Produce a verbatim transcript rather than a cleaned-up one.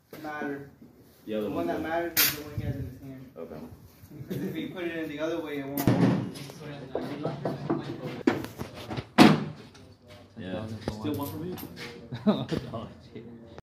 matter. The other The one one that will. matters is the one he has in his hand. Okay. Because if he put it in the other way, it won't. Yeah. Still one for me? Oh, shit.